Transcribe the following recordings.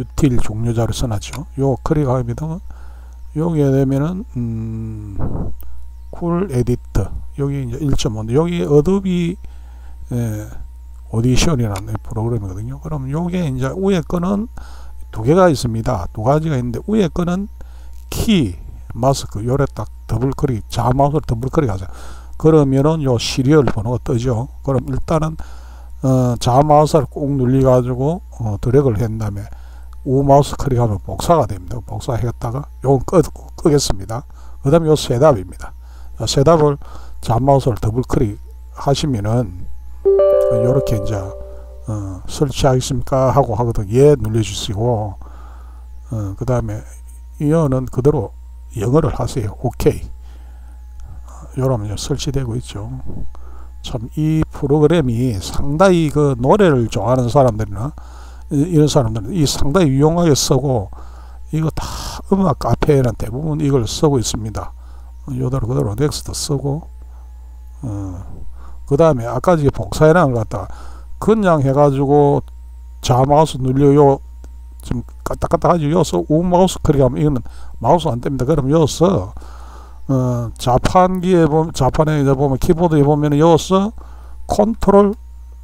유틸 종료자를 써놨죠. 요 클릭하면 여기에 되면은 쿨 에디터 여기 이제 1.5인데 여기 어도비 오디션이라는 프로그램이거든요. 그럼 요게 이제 위에 거는 두 개가 있습니다. 두 가지가 있는데 위에 거는 키 마스크 요래 딱 더블 클릭 좌 마우스로 더블 클릭하세요. 그러면은 요 시리얼 번호가 뜨죠. 그럼 일단은 좌 마우스를 꾹 눌리 가지고 드래그를 한 다음에 우 마우스 클릭하면 복사가 됩니다. 복사했다가 요건 끄겠습니다. 그 다음에 요 셋업입니다. 셋업을 좌 마우스를 더블 클릭 하시면은 요렇게 이제 설치하겠습니까 하고 하거든. 예 눌러주시고 그 다음에 이거는 그대로 영어를 하세요. 오케이. 요러면 설치되고 있죠. 참 이 프로그램이 상당히 그 노래를 좋아하는 사람들이나 이런 사람들은 이 상당히 유용하게 쓰고 이거 다 음악 카페에는 대부분 이걸 쓰고 있습니다. 요대로 그대로 넥스트 쓰고 그 다음에 아까 이게 복사해놓은 것 같다 그냥 해가지고 좌 마우스 눌려요. 좀 까딱까딱하죠. 여기서 우 마우스 클릭하면 이거는 마우스 안 됩니다. 그럼 여기서 자판기에 보면 자판에 이제 보면 키보드에 보면 여기서 컨트롤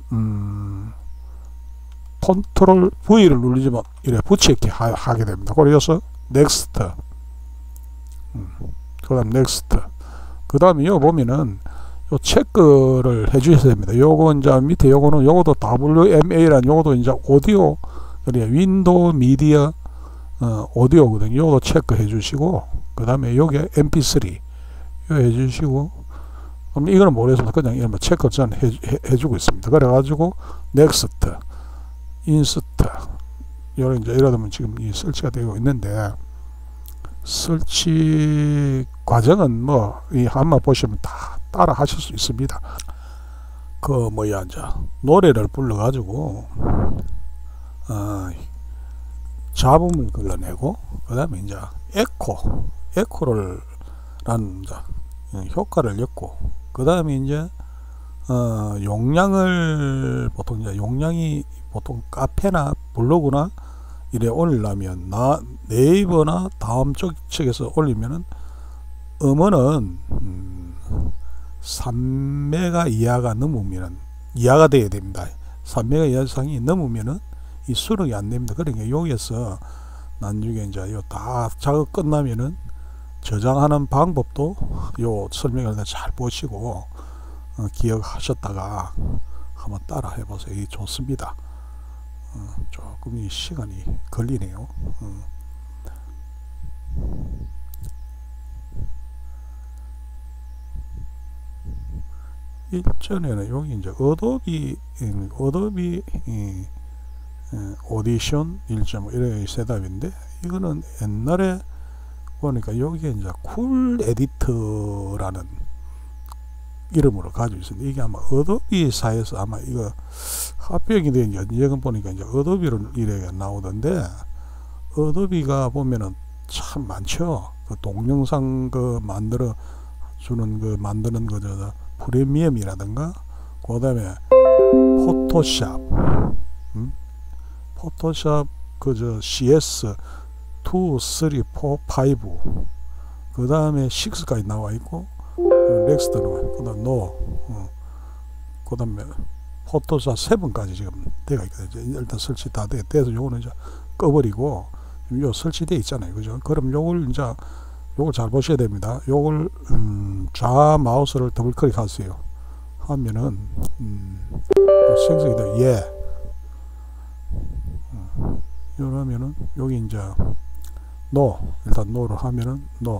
V를 누르지만 이래 붙이게 하게 됩니다. 그래서 넥스트 그 다음 넥스트 그 다음에 여기 보면은 요 체크를 해 주셔야 됩니다. 요거 이제 밑에 요거는 요것도 WMA라는 요것도 이제 오디오 그러니까 윈도우 미디어 오디오거든요. 요것도 체크해 주시고 그 다음에 요게 MP3 요 해 주시고 그럼 이거는 모르겠습니다. 그냥 이런 체크 전 해주고 있습니다. 그래가지고 넥스트 인스트 요런 이제 이러면 지금 이 설치가 되고 있는데 설치 과정은 뭐 이 한번 보시면 다 따라 하실 수 있습니다. 그 뭐야 이제 노래를 불러 가지고 잡음을 걸러내고 그 다음에 이제 에코를 라는 이제 효과를 엮고 그 다음에 이제 용량을 보통 이제 용량이 보통 카페나 블로그나 이래 올리려면 네이버나 다음 쪽 측에서 올리면은 음원은 3메가 이하가 넘으면은 이하가 돼야 됩니다. 3메가 이상이 넘으면은 이 수록이 안 됩니다. 그러니까 여기에서 나중에 이제 요 다 작업 끝나면은 저장하는 방법도 요 설명을 잘 보시고 기억하셨다가 한번 따라 해보세요. 이게 좋습니다. 조금 이 시간이 걸리네요. 일전에는 여기 이제 어도비 오디션 1.5 이래 셋업인데 이거는 옛날에 보니까 여기에 이제 쿨 에디터라는 이름으로 가지고 있습니다. 이게 아마 어도비사에서 아마 이거 합병이 된 연재금 보니까 이제 어도비로 이래 나오던데 어도비가 보면은 참 많죠. 그 동영상 그 만들어 주는 그 만드는 그 저 프리미엄이라든가 그 다음에 포토샵 포토샵 그 저 CS 2, 3, 4, 5 그 다음에 6까지 나와 있고 넥스트 나와 있고 그 다음 그 다음에 포토샵 7까지 지금 되어 있거든요. 일단 설치 다 돼서 요거는 이제 꺼버리고 요 설치되어 있잖아요. 그죠? 그럼 요걸 이제 요걸 잘 보셔야 됩니다. 요걸 좌 마우스를 더블 클릭하세요. 하면은 생성이 돼요. 예. 이러면은 여기 이제 노 일단 노를 하면은 노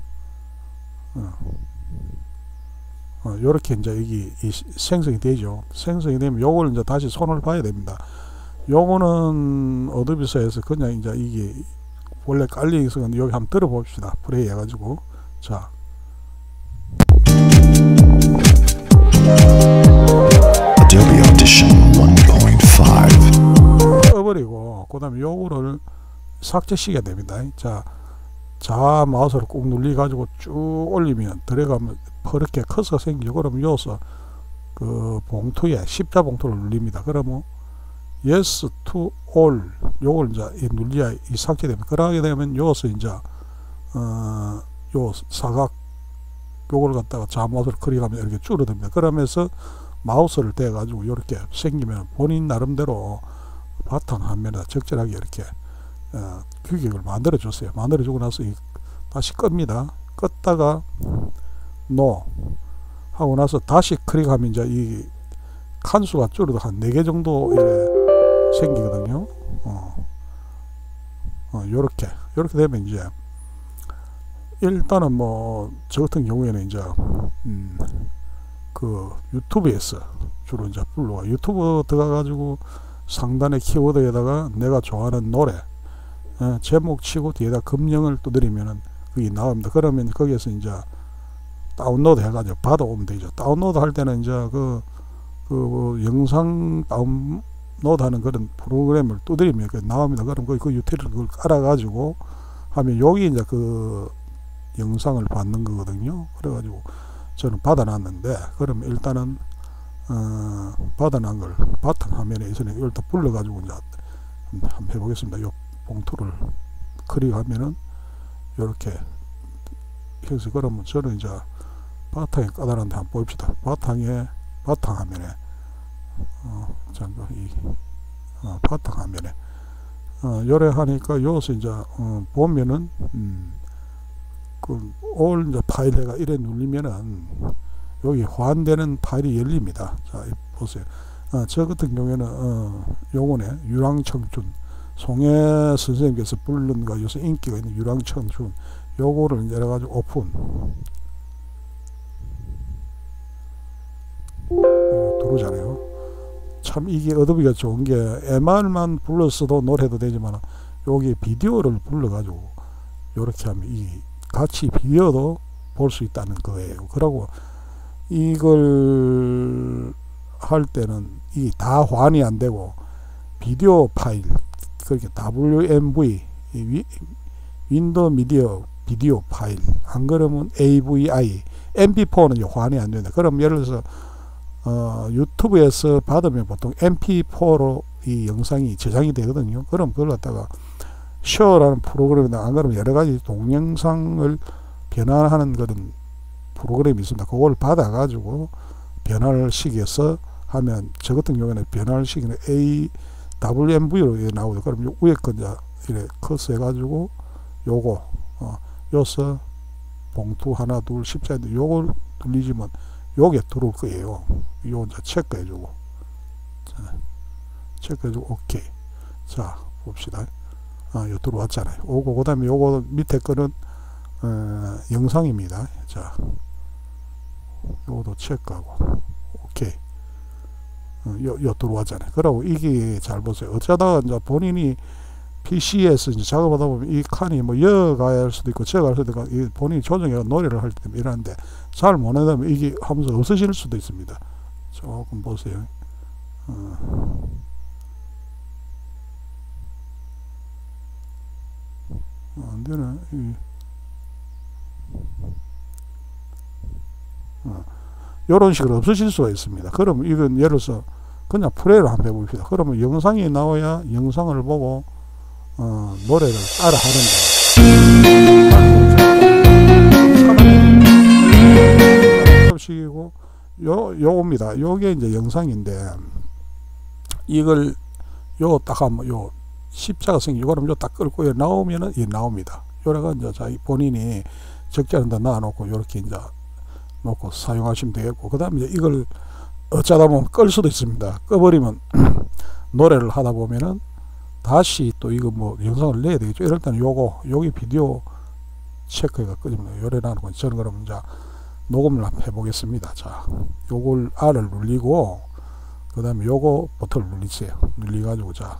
요렇게 이제 여기 생성이 되죠. 생성이 되면 요걸 이제 다시 손을 봐야 됩니다. 요거는 어도비사에서 그냥 이제 이게 원래 깔려 있었는데 여기 한번 들어 봅시다. 플레이 해가지고 자 Adobe Audition 1.5 꺼버리고 그 다음에 요거를 삭제시켜야 됩니다. 자 좌 마우스를 꾹 눌리 가지고 쭉 올리면 들어가면 그렇게 커서 생기죠. 그럼 여기서 그 봉투에 십자 봉투를 눌립니다. 그러면 yes to all 요걸 이제 눌려야 이 삭제됩니다. 그러게 되면 요것을 이제 요 사각 요걸 갖다가 자마우스를 클릭하면 이렇게 줄어듭니다. 그러면서 마우스를 대 가지고 이렇게 생기면 본인 나름대로 바탕 화면에 적절하게 이렇게 규격을 만들어 줬어요. 만들어 주고 나서 다시 끕니다. 껐다가 no 하고 나서 다시 클릭하면 이제 이 칸수가 줄어도 한 4개 정도 이렇게 생기거든요. 요렇게 되면 이제 일단은 뭐 저 같은 경우에는 이제 그 유튜브에서 주로 이제 불러가 유튜브 들어가 가지고 상단의 키워드에다가 내가 좋아하는 노래 제목 치고 뒤에다 검령을 두드리면은 그게 나옵니다. 그러면 거기에서 이제 다운로드 해가지고 받아오면 되죠. 다운로드 할 때는 이제 그 영상 다운로드 하는 그런 프로그램을 두드리면 나옵니다. 그럼 그 유틸리티를 그걸 깔아가지고 하면 여기 이제 그 영상을 받는 거거든요. 그래가지고 저는 받아놨는데, 그럼 일단은 받아난 걸 바탕 화면에 있으니 일단 불러가지고 이제 한번 해보겠습니다. 요 봉투를 클릭하면은 이렇게 해서, 그러면 저는 이제 바탕에 까다로운데 한번 봅시다. 바탕 화면에 잠깐 바탕 화면에 요래 하니까 여기서 이제 보면은 그 올 이제 파일에가 이래 눌리면은 여기 호환되는 파일이 열립니다. 자, 보세요. 저 같은 경우에는 요거네, 유랑청춘, 송혜 선생님께서 부른 거 요새 인기가 있는 유랑청춘, 요거를 내려 가지고 오픈 들어오잖아요. 참 이게 어도비가 좋은 게 MR만 불렀어도 노래도 되지만 여기 비디오를 불러 가지고 요렇게 하면 이 같이 비디오도 볼 수 있다는 거예요. 그러고 이걸 할 때는 이 다 호환이 안 되고 비디오 파일, 그렇게 WMV 윈도우 미디어 비디오 파일, 안 그러면 AVI, MP4는 호환이 안 된다. 그럼 예를 들어서 유튜브에서 받으면 보통 MP4로 이 영상이 제작이 되거든요. 그럼 그걸 갖다가 쉐어라는 프로그램이나 안 그러면 여러 가지 동영상을 변환하는 그런 프로그램이 있습니다. 그걸 받아 가지고 변환을 시켜서 하면, 저 같은 경우에는 변환을 시키는 AWMV로 나오죠. 그럼 요 위에 거 이제 이렇게 커서 해가지고 요거 요서 봉투 하나 둘 십자인데 요걸 돌리지면 요게 들어올 거예요. 요 이제 체크해주고, 체크해주고 오케이. 자 봅시다. 요 들어왔잖아요. 오고 그 다음에 요거 밑에 거는 영상입니다. 자 요것도 체크하고 오케이. 요 들어왔잖아요. 그러고 이게 잘 보세요. 어쩌다가 이제 본인이 PC에서 이제 작업하다 보면 이 칸이 뭐 여가야 할 수도 있고 저가 할 수도 있고, 이 본인이 조정해서 노래를 할 때 이러는데 잘 못하면 이게 하면서 없어질 수도 있습니다. 조금 보세요. 안 되네. 요런 식으로 없어질 수가 있습니다. 그럼 이건 예를 들어서 그냥 플레이를 한번 해봅시다. 그러면 영상이 나와야 영상을 보고 노래를 따라 하는데, 식이고 요겁니다. 요게 이제 영상인데, 이걸 요 딱 하면 요 십자가 생기고, 그럼 요 딱 끌고 나오면은 이 나옵니다. 요래가 이제 자기 본인이 적재하는 데 놔놓고 요렇게 이제 놓고 사용하시면 되겠고, 그 다음에 이걸 어쩌다 보면 끌 수도 있습니다. 꺼버리면 노래를 하다 보면은 다시 또 이거 뭐 영상을 내야 되겠죠. 이럴 때는 여기 비디오 체크가 끄집니다. 요래 나는 건 저는 그러면 이제 녹음을 한번 해보겠습니다. 자, 요걸 R을 눌리고, 그 다음에 요거 버튼을 눌리세요. 눌리가지고, 자,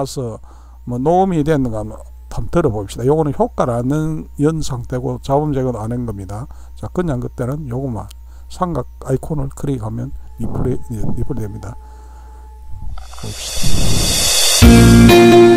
나서 뭐 녹음이 됐는가 한번 들어봅시다. 요거는 효과를 안 연 상태고 잡음 제거도 안 한 겁니다. 자, 그냥 그때는 요거만 삼각 아이콘을 클릭하면 리플이 됩니다. 봅시다.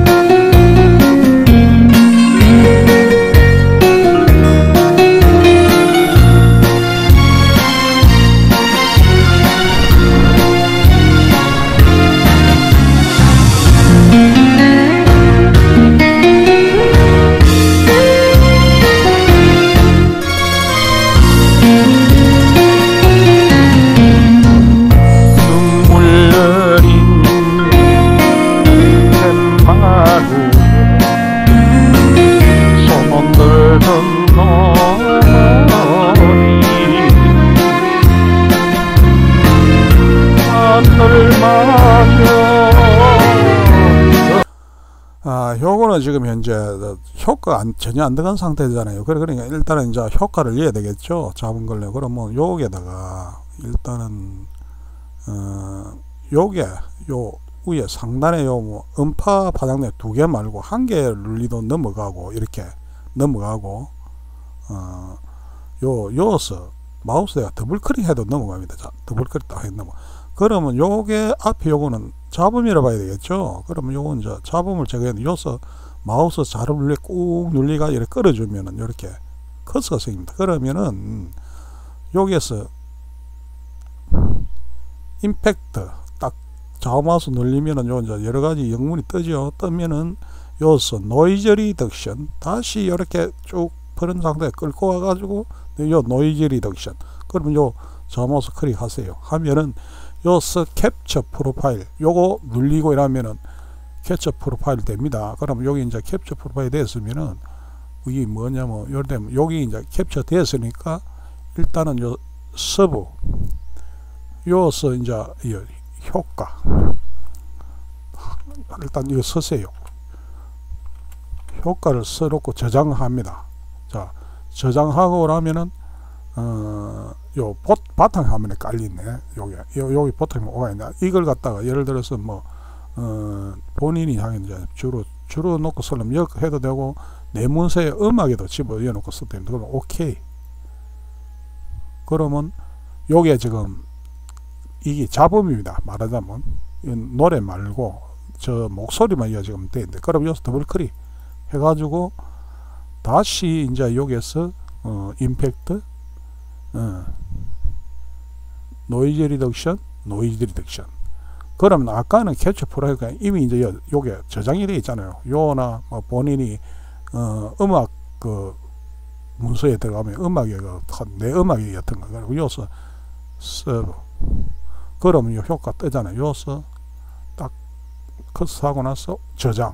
요거는 지금 현재 효과 전혀 안 들어간 상태잖아요. 그러니까 일단은 이제 효과를 내야 되겠죠. 잡은 걸로. 그러면 요게다가 일단은 요게 요 위에 상단에 요 뭐 음파 파장내 2개 말고 1개 눌리도 넘어가고 이렇게 넘어가고 요서 마우스에 더블 클릭해도 넘어갑니다. 자, 더블 클릭 딱 해도 그러면 요게 앞에 요거는 잡음이라 봐야 되겠죠. 그러면 요건 이제 잡음을 제거해도 요서 마우스 자를 눌리 꾹 눌리가 이렇게 끌어주면은 이렇게 커서가 생깁니다. 그러면은 여기에서 임팩트 딱 좌우마우스 눌리면은 요 이제 여러 가지 영문이 뜨죠. 뜨면은 요서 노이즈 리덕션 다시 이렇게 쭉 푸른 상태에 끌고 와가지고 요 노이즈 리덕션 그러면 요 좌우마우스 클릭하세요. 하면은 요서 캡처 프로파일 요거 눌리고 이러면은 캡처 프로파일 됩니다. 그러면 여기 이제 캡처 프로파일 됐으면은 이게 뭐냐면 여기 이제 캡처 됐으니까 일단은 요 서브 요서 이제 이 효과 일단 이거 쓰세요. 효과를 써놓고 저장합니다. 자, 저장하고 나면은 요 바탕 화면에 깔리네. 여기 바탕에 오가 있네. 이걸 갖다가 예를 들어서 뭐 본인이 하긴 이제 주로 놓고 쓰려면 여기 해도 되고 내 문서에 음악에도 집어넣어 놓고 써도 됩니다. 그럼 오케이. 그러면 요게 지금 이게 잡음입니다. 말하자면 노래 말고 저 목소리만 지금 되는데 그럼 여기서 더블 클릭 해가지고 다시 이제 여기에서 임팩트 노이즈 리덕션 그러면 아까는 캡처 프로그램가 이미 이제 요게 저장이 되어 있잖아요. 요나 뭐 본인이 음악 그 문서에 들어가면 음악이 내 음악이 같은 거 그리고 요서 서브 그러면 요 효과 뜨잖아요. 요서 딱 커스하고 나서 저장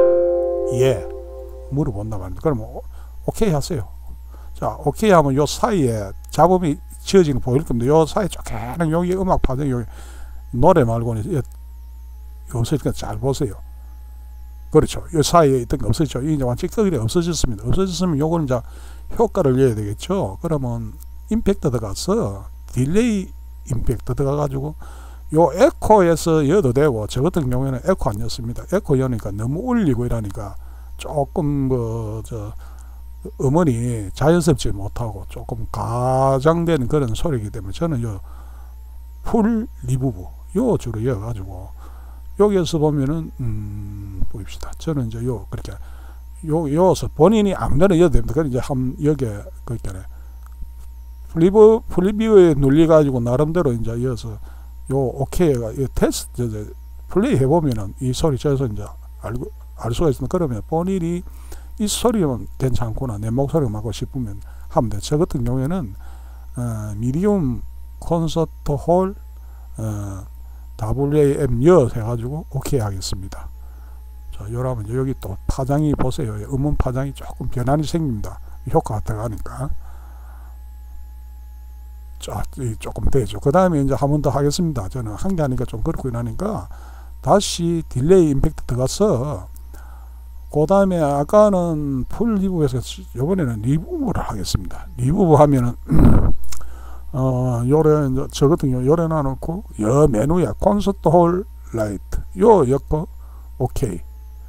물어본다 말입니다. 그러면 오케이 하세요. 자, 오케이 하면 요 사이에 잡음이 지어지는 거 보일 겁니다. 요 사이에 쪼개는 여기 음악 파장 여기 노래 말고는 없으니까 잘 보세요. 그렇죠. 요 사이에 있던 거 없어졌죠. 이제 완전히 끄기에 없어졌습니다. 없어졌으면 요거는 이제 효과를 내야 되겠죠. 그러면 임팩트 들어가서 딜레이 임팩트 들어가가지고 요 에코에서 여도 되고 저 같은 경우에는 에코 안 였습니다. 에코 여니까 너무 울리고 이러니까 조금 음원이 자연스럽지 못하고 조금 가장되는 그런 소리이기 때문에 저는 요 풀 리부브 요 주로 이어가지고 여기에서 보면은 보입시다. 저는 이제 요 그렇게 요서 본인이 아무데나 이어도 됩니다. 그래 이제 여기에 그 있잖아요. 플리뷰에 눌려가지고 나름대로 이제 이어서 요 오케이가 테스트 플레이 해보면은 이 소리 저에서 이제 알 수가 있습니다. 그러면 본인이 이 소리면 괜찮구나 내 목소리가 맞고 싶으면 하면 돼. 저 같은 경우에는 미디움 콘서트 홀 WAM 해가지고 오케이 하겠습니다. 자, 여러분 여기 또 파장이 보세요. 음원 파장이 조금 변환이 생깁니다. 효과가 들어가니까. 자, 조금 되죠. 그 다음에 이제 한 번 더 하겠습니다. 저는 한 개 하니까 좀 그렇고 이러니까 다시 딜레이 임팩트 들어가서 그 다음에 아까는 풀 리부브에서 이번에는 리부브를 하겠습니다. 리부브 하면은 요래 이제 저 같은 경우 요래 놔놓고 여 메뉴에 콘서트 홀 라이트 요 엮고 오케이.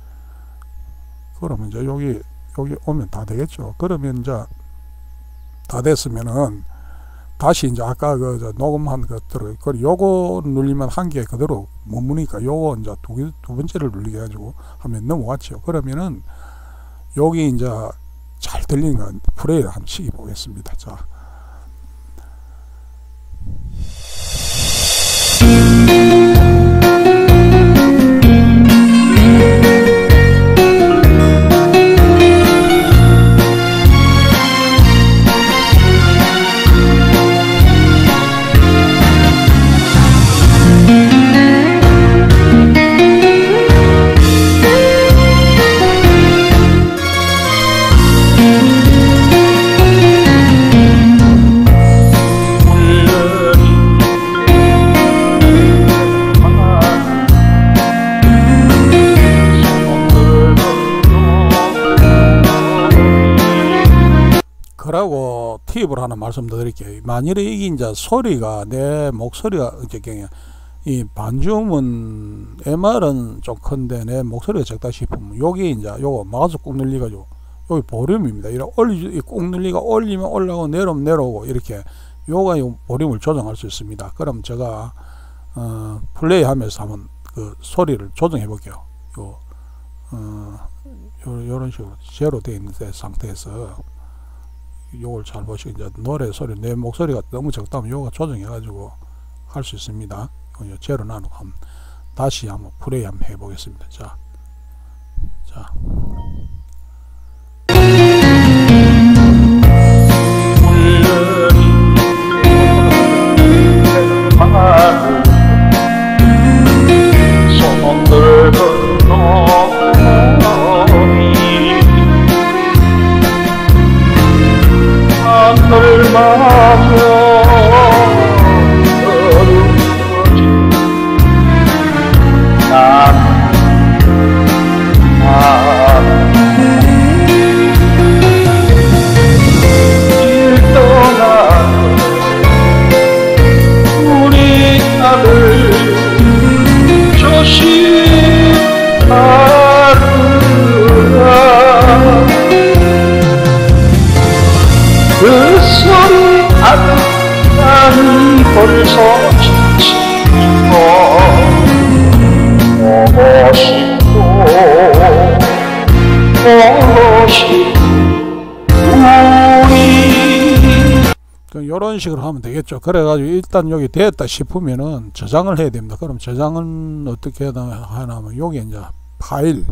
그러면 이제 여기 오면 다 되겠죠. 그러면 이제 다 됐으면은 다시 이제 아까 그 녹음한 것들을 요거 누르면 한 개 그대로 머무니까 요거 이제 두 번째를 누르게 해가지고 하면 넘어왔죠. 그러면은 여기 이제 잘 들리는 건 플레이를 한번 시켜 보겠습니다. 자. 그러고 팁을 하나 말씀드릴게요. 만일에 이게 이제 소리가 내 목소리가 어쨌든 이 반주음은 MR은 좀 큰데 내 목소리가 적다 싶으면 여기 이제 요거 마우스 꾹 눌리가지고 여기 볼륨입니다. 이렇게 꾹 눌리가 올리면 올라오고 내려오면 내려오고 이렇게 요가 요 볼륨을 조정할 수 있습니다. 그럼 제가 플레이 하면서 한번 그 소리를 조정해 볼게요. 요런 식으로 제로 되어 있는 상태에서 요걸 잘 보시고 이제 노래 소리 내 목소리가 너무 적다면 요거 조정해 가지고 할 수 있습니다. 제로 나누고 한번 다시 한번 플레이 한번 해 보겠습니다. 자. 그 소리 아득하니 벌써 지치고 오고 싶고 우리 이런 식으로 하면 되겠죠. 그래가지고 일단 여기 됐다 싶으면은 저장을 해야 됩니다. 그럼 저장은 어떻게 하냐면 여기 이제 파일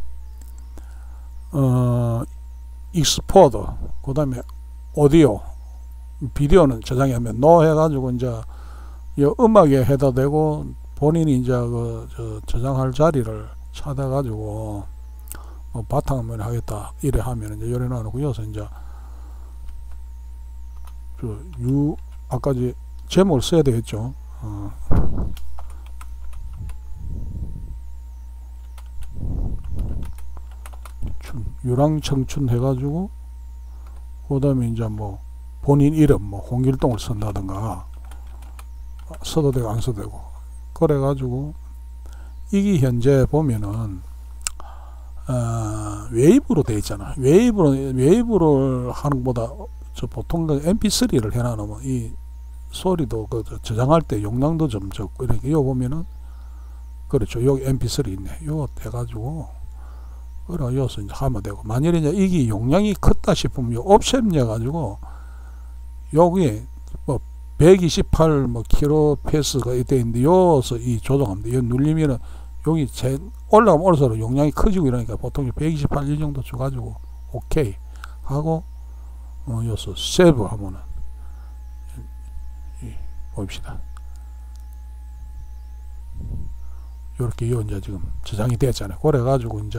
익스포트 그 다음에 오디오 비디오는 저장하면 노 해가지고 이제 이 음악에 해다 대고 본인이 이제 저장할 자리를 찾아가지고 뭐 바탕화면 하겠다 이래 하면 이제 요래 놔놓고 여기서 이제 아까 제목을 써야 되겠죠. 유랑청춘 해가지고 그 다음에 이제 뭐 본인 이름 뭐 홍길동을 쓴다든가 써도 되고 안 써도 되고 그래가지고 이게 현재 보면은 웨이브로 되어 있잖아. 웨이브를 하는 것보다 저 보통 mp3를 해놔놓으면 이 소리도 저장할 때 용량도 좀 적고 이렇게 이거 보면은 그렇죠. 여기 mp3 있네. 이거 해가지고 그래 여기서 이제 하면 되고 만일에 이제 이게 용량이 컸다 싶으면 요 옵션 해가지고 여기 뭐 128 뭐 kbps가 되어 있는데 여기서 이 조정합니다. 이거 눌리면은 여기 올라가면 올라갈수록 용량이 커지고 이러니까 보통 128 이 정도 줘가지고 오케이 하고 여기서 세이브 하면은 봅시다. 요렇게 요 이제 지금 저장이 됐잖아요. 그래가지고 이제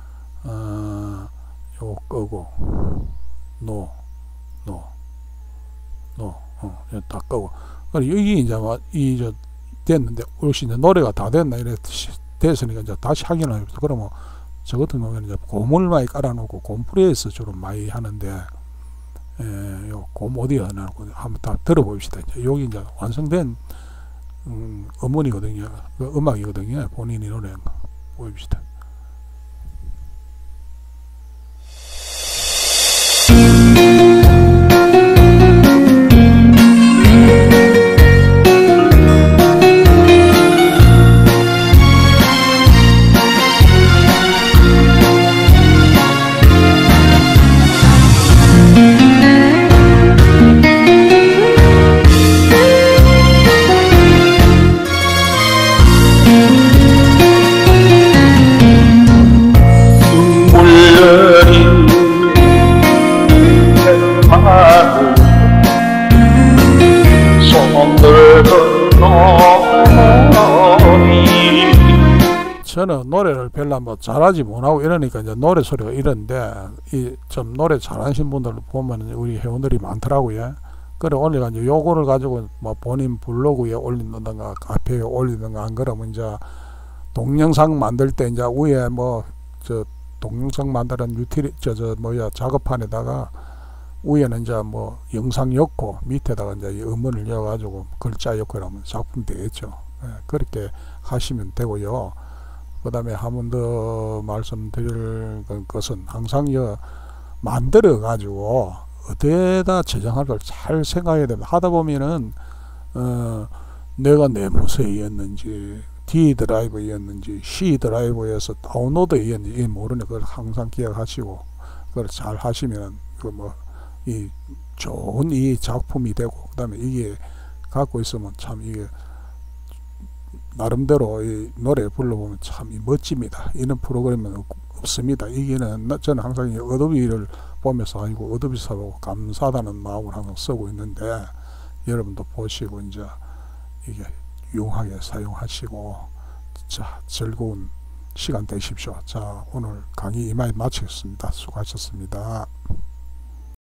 요거 끄고 다 끄고 여기 이제 이 됐는데 혹시 이제 노래가 다 됐나 이래 됐으니까 이제 다시 확인을 그러면 저 같은 경우에는 이제 곰을 많이 깔아놓고 곰프레스 주로 많이 하는데 요 곰 오디오 해놓고 한번 다 들어봅시다. 이제 여기 이제 완성된 음원이거든요. 음악이거든요. 본인이 노래한 거 보입시다. 노래를 별로 뭐 잘하지 못하고 이러니까 이제 노래 소리가 이런데 이 좀 노래 잘하시는 분들 보면 우리 회원들이 많더라고요. 그래 올려가지고 요거를 가지고 뭐 본인 블로그에 올린다든가 카페에 올리든가 안 그러면 이제 동영상 만들 때 이제 위에 뭐 저 동영상 만드는 작업판에다가 위에는 이제 뭐 영상 넣고 밑에다가 이제 음원을 넣어가지고 글자 넣고 이러면 작품 되겠죠. 예, 그렇게 하시면 되고요. 그 다음에 한 번 더 말씀드릴 것은 항상 만들어 가지고 어디에다 저장할 잘 생각해야 됩니다. 하다 보면은 내가 내 무쇠였는지 D 드라이브였는지 C 드라이브에서 다운로드였는지 모르는 걸 항상 기억하시고 그걸 잘 하시면 그 뭐 이 좋은 이 작품이 되고 그 다음에 이게 갖고 있으면 참 이게 나름대로 이 노래 불러보면 참 멋집니다. 이런 프로그램은 없습니다. 이게는 저는 항상 이 어도비를 보면서 아이고 어도비 사고 감사하다는 마음을 항상 쓰고 있는데 여러분도 보시고 이제 이게 유용하게 사용하시고 자 즐거운 시간 되십시오. 자 오늘 강의 이만 마치겠습니다. 수고하셨습니다.